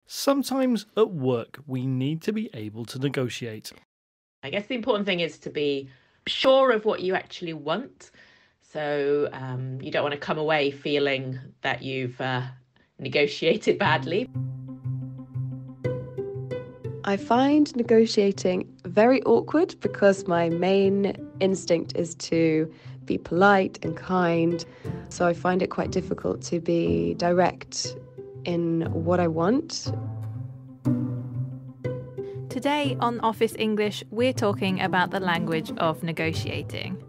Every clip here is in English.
Sometimes at work, we need to be able to negotiate. I guess the important thing is to be sure of what you actually want. So you don't want to come away feeling that you've negotiated badly. I find negotiating very awkward because my main instinct is to be polite and kind. So I find it quite difficult to be direct in what I want. Today on Office English, we're talking about the language of negotiating.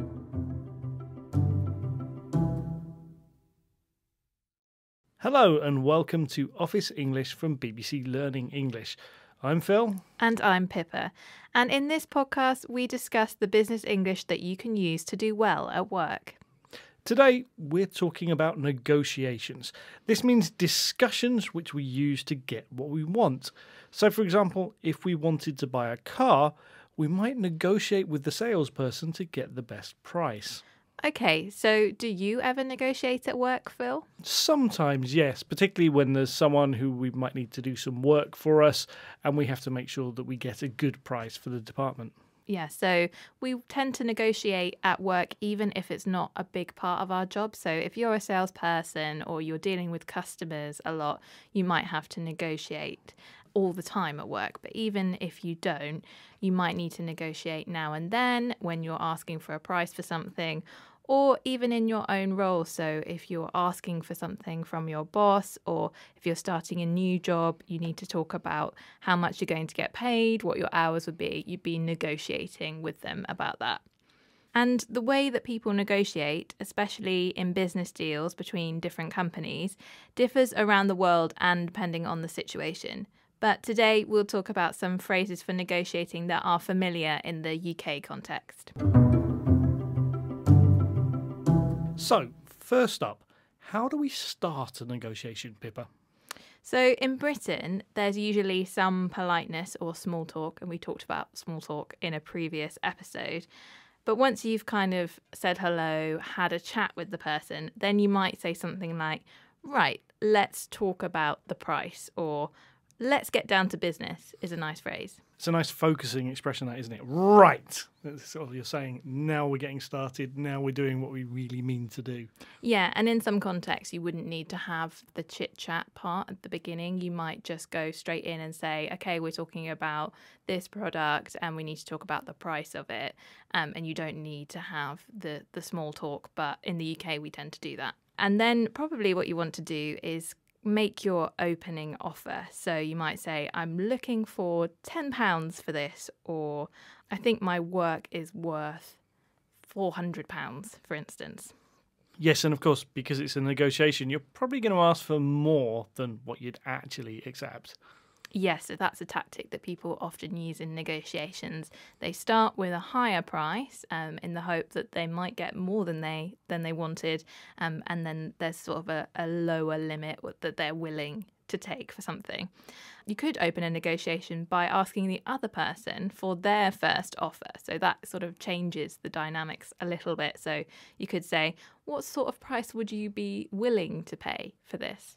Hello and welcome to Office English from BBC Learning English. I'm Phil. And I'm Pippa. And in this podcast, we discuss the business English that you can use to do well at work. Today, we're talking about negotiations. This means discussions which we use to get what we want. So, for example, if we wanted to buy a car, we might negotiate with the salesperson to get the best price. Okay, so do you ever negotiate at work, Phil? Sometimes, yes, particularly when there's someone who we might need to do some work for us and we have to make sure that we get a good price for the department. Yeah, so we tend to negotiate at work even if it's not a big part of our job. So if you're a salesperson or you're dealing with customers a lot, you might have to negotiate all the time at work. But even if you don't, you might need to negotiate now and then when you're asking for a price for something, or even in your own role. So if you're asking for something from your boss, or if you're starting a new job, you need to talk about how much you're going to get paid, what your hours would be. You'd be negotiating with them about that. And the way that people negotiate, especially in business deals between different companies, differs around the world and depending on the situation. But today we'll talk about some phrases for negotiating that are familiar in the UK context. So, first up, how do we start a negotiation, Pippa? So in Britain, there's usually some politeness or small talk, and we talked about small talk in a previous episode. But once you've kind of said hello, had a chat with the person, then you might say something like, right, let's talk about the price, or let's get down to business is a nice phrase. It's a nice focusing expression, that, isn't it? Right. That's sort of you're saying, now we're getting started, now we're doing what we really mean to do. Yeah, and in some contexts, you wouldn't need to have the chit-chat part at the beginning. You might just go straight in and say, okay, we're talking about this product and we need to talk about the price of it. And you don't need to have the small talk, but in the UK, we tend to do that. And then probably what you want to do is make your opening offer. So you might say, I'm looking for £10 for this, or I think my work is worth £400, for instance. Yes, and of course, because it's a negotiation, you're probably going to ask for more than what you'd actually accept. Yes, so that's a tactic that people often use in negotiations. They start with a higher price in the hope that they might get more than they wanted, and then there's sort of a lower limit that they're willing to take for something. You could open a negotiation by asking the other person for their first offer. So that sort of changes the dynamics a little bit. So you could say, what sort of price would you be willing to pay for this?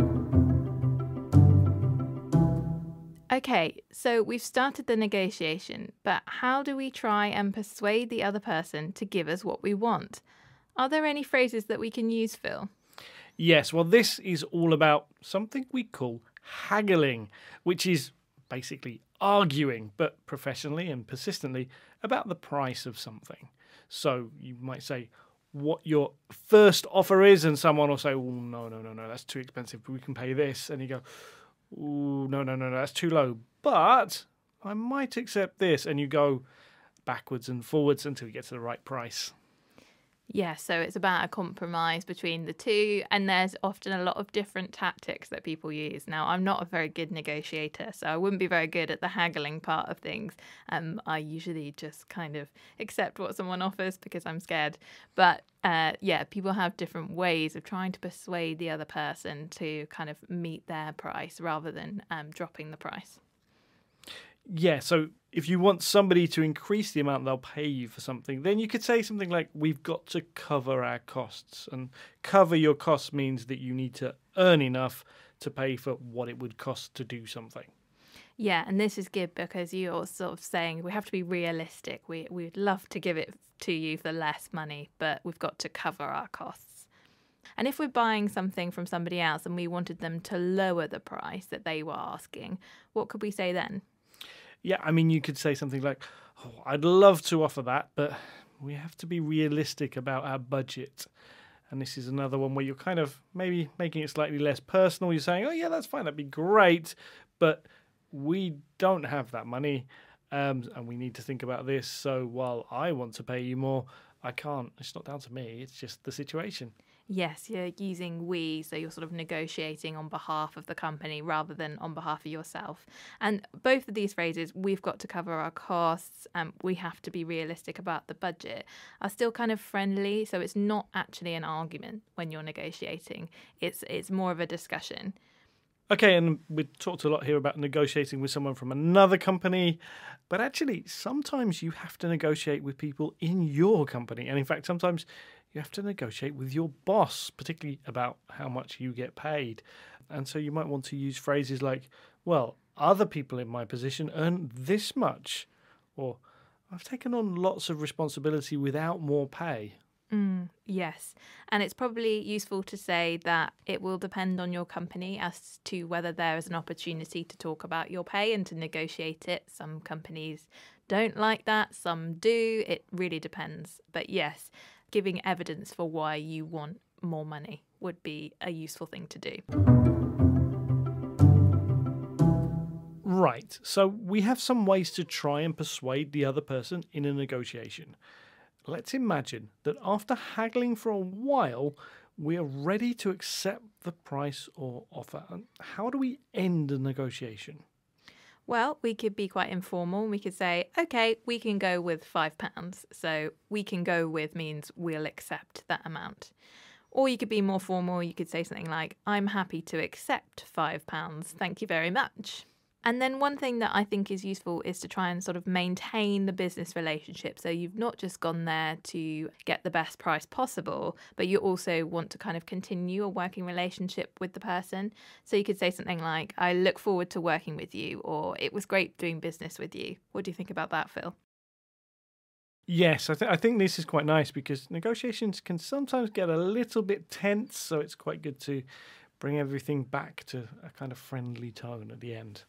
Okay, so we've started the negotiation, but how do we try and persuade the other person to give us what we want? Are there any phrases that we can use, Phil? Yes, well, this is all about something we call haggling, which is basically arguing, but professionally and persistently, about the price of something. So you might say what your first offer is, and someone will say, oh, no, that's too expensive, we can pay this. And you go, ooh, no, that's too low. But I might accept this. And you go backwards and forwards until you get to the right price. Yeah, so it's about a compromise between the two, and there's often a lot of different tactics that people use. Now, I'm not a very good negotiator, so I wouldn't be very good at the haggling part of things. I usually just kind of accept what someone offers because I'm scared. But yeah, people have different ways of trying to persuade the other person to kind of meet their price rather than dropping the price. Yeah, so if you want somebody to increase the amount they'll pay you for something, then you could say something like, we've got to cover our costs. And cover your costs means that you need to earn enough to pay for what it would cost to do something. Yeah, and this is good because you're sort of saying we have to be realistic. We'd love to give it to you for less money, but we've got to cover our costs. And if we're buying something from somebody else and we wanted them to lower the price that they were asking, what could we say then? Yeah, I mean, you could say something like, oh, I'd love to offer that, but we have to be realistic about our budget. And this is another one where you're kind of maybe making it slightly less personal. You're saying, oh, yeah, that's fine. That'd be great. But we don't have that money, and we need to think about this. So while I want to pay you more, I can't. It's not down to me. It's just the situation. Yes, you're using we, so you're sort of negotiating on behalf of the company rather than on behalf of yourself. And both of these phrases, we've got to cover our costs, we have to be realistic about the budget, are still kind of friendly. So it's not actually an argument when you're negotiating. It's more of a discussion. Okay, and we've talked a lot here about negotiating with someone from another company, but actually sometimes you have to negotiate with people in your company. And in fact, sometimes you have to negotiate with your boss, particularly about how much you get paid. And so you might want to use phrases like, well, other people in my position earn this much, or I've taken on lots of responsibility without more pay. Yes, and it's probably useful to say that it will depend on your company as to whether there is an opportunity to talk about your pay and to negotiate it. Some companies don't like that, some do. It really depends. But yes, giving evidence for why you want more money would be a useful thing to do. Right, so we have some ways to try and persuade the other person in a negotiation. Let's imagine that after haggling for a while, we are ready to accept the price or offer. How do we end a negotiation? Well, we could be quite informal. We could say, okay, we can go with £5. So we can go with means we'll accept that amount. Or you could be more formal. You could say something like, I'm happy to accept £5. Thank you very much. And then one thing that I think is useful is to try and sort of maintain the business relationship. So you've not just gone there to get the best price possible, but you also want to kind of continue a working relationship with the person. So you could say something like, I look forward to working with you, or it was great doing business with you. What do you think about that, Phil? Yes, I think this is quite nice because negotiations can sometimes get a little bit tense, so it's quite good to bring everything back to a kind of friendly tone at the end.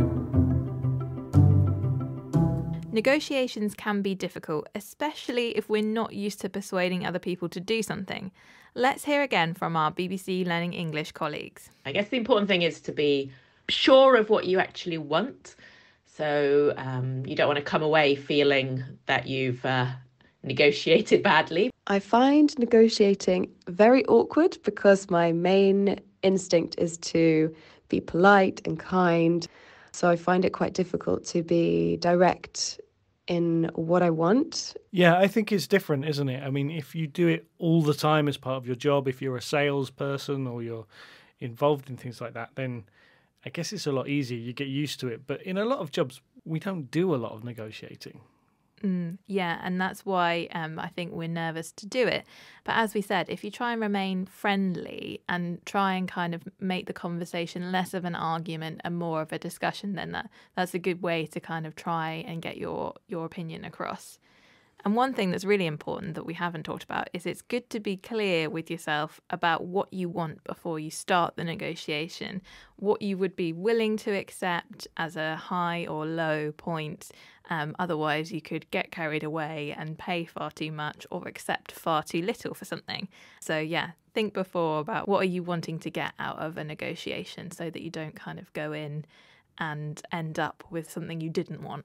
Negotiations can be difficult, especially if we're not used to persuading other people to do something. Let's hear again from our BBC Learning English colleagues. I guess the important thing is to be sure of what you actually want. So you don't want to come away feeling that you've negotiated badly. I find negotiating very awkward because my main instinct is to be polite and kind. So I find it quite difficult to be direct in what I want. Yeah, I think it's different, isn't it? I mean, if you do it all the time as part of your job, if you're a salesperson or you're involved in things like that, then I guess it's a lot easier. You get used to it. But in a lot of jobs, we don't do a lot of negotiating. Yeah, and that's why I think we're nervous to do it. But as we said, if you try and remain friendly and try and kind of make the conversation less of an argument and more of a discussion, then that's a good way to kind of try and get your opinion across. And one thing that's really important that we haven't talked about is it's good to be clear with yourself about what you want before you start the negotiation, what you would be willing to accept as a high or low point. Otherwise, you could get carried away and pay far too much or accept far too little for something. So yeah, think before about what are you wanting to get out of a negotiation so that you don't kind of go in and end up with something you didn't want.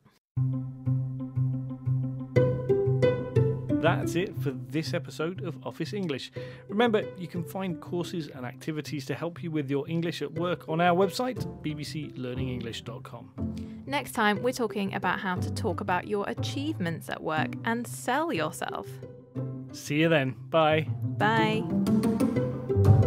That's it for this episode of Office English. Remember, you can find courses and activities to help you with your English at work on our website, bbclearningenglish.com. Next time, we're talking about how to talk about your achievements at work and sell yourself. See you then. Bye. Bye.